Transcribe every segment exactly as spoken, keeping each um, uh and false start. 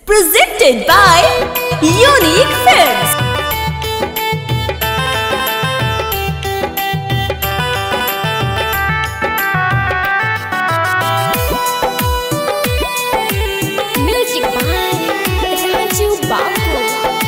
Presented by Unique Films. Music by Raju Babu.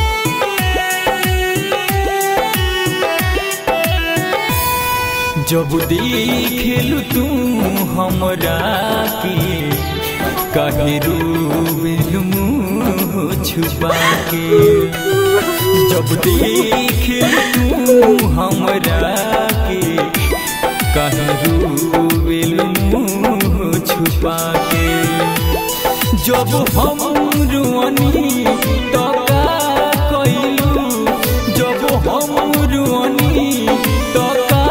जब देखलू तू हमरा के काहे रूबेलू मुँह छुपा के। जब देखलू तू हमरा के काहे रूबेलू मुँह छुपा के। जब हम रुअनी तो का कइलू, जब हम रुअनी तो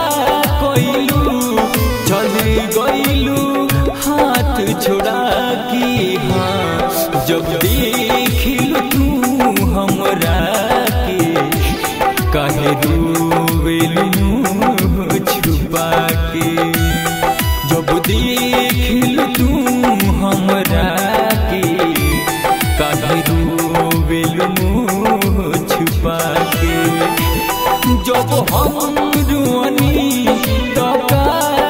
गईलू हाथ छोड़ा के। हाँ जब देखलू तू हमरा के काहे रूबेलू छुपा के। जब देखलू तू हमरा के काहे रूबेलू छुपा के। जब हम रुअनी तो का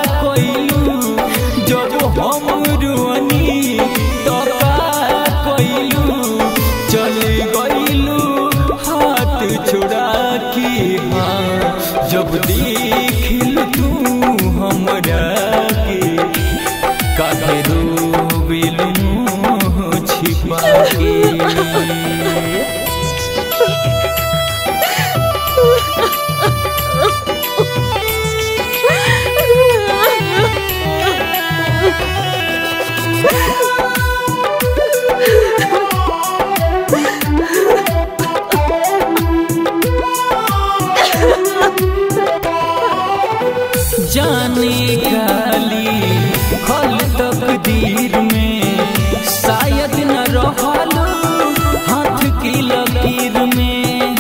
हम रुअनी तो का कइलू, चल गइलू हाथ छोड़ा के। हाँ जब देखलू तू हमरा के काहे रूबेलू छिपा के। जाने गाली खल तकदीर में शायद न रहलो हाथ की लकीर में।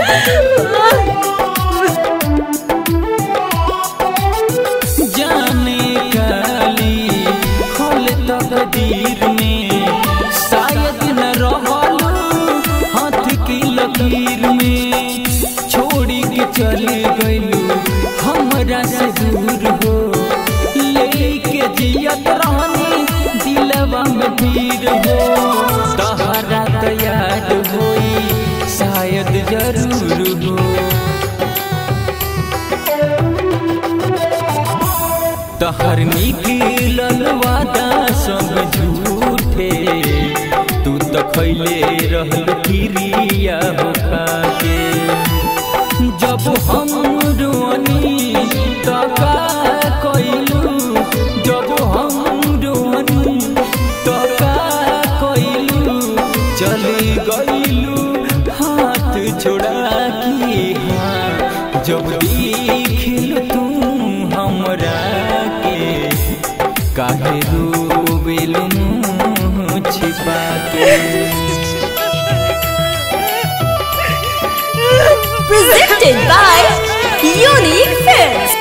जाने गाली खल तकदीर में शायद न रहलो हाथ की लकीर में। छोड़ी के चले गइलू हमरा से दूर हो, लेके जियत रहनी दिलवा में पीर हो। तहरा तो याद होई शायद जरूर हो, तहर निकलल वादा सब झूठे। तू तो खैले रहल क्रिया होखा के। जब हम रुअनी तो का कइलू, जब हम रुअनी तो का कइलू, चली गइलू हाथ छोड़ा के। हाँ जब देखलू तू हमरा के काहे रूबेलू छिपा के। Presented by Unique Films.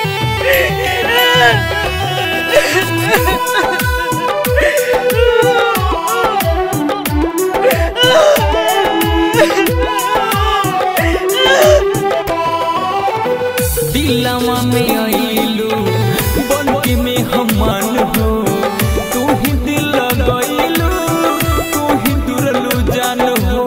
दिलवा में आइलू बनके में हमन हो। तू ही दिल लगइलू, तू ही दुरलू जान हो।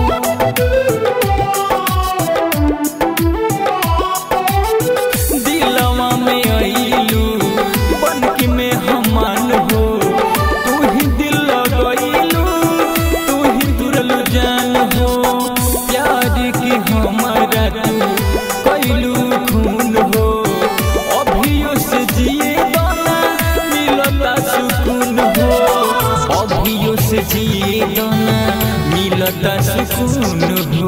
दिलवा में आइलू बनके में हमन हो। तू ही दिल लगइलू, तू ही दुरलू जान हो। प्यार की हमारा तू कइलू खून हो, अभियो से जिए दाना मिलता सुकून हो। अभियो से जिए दाना मिलता सुकून हो।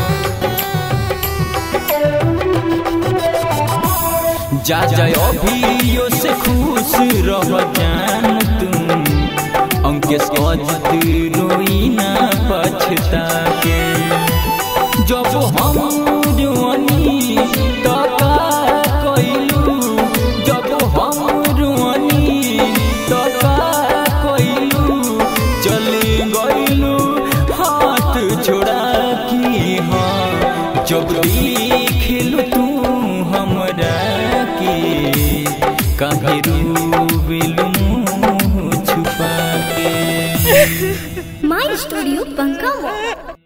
जा जाए अभियो से खुश रह जान तुम। अंकेश अजित रोई ना पछता के। जब हम रुअनी तो का कइलू, जब हम रुअनी तो का कइलू, चली गइलू हाँ जब देखलू तू हमरा के काहे रोवेलू मुँह छुपा के। My studio बंकावा।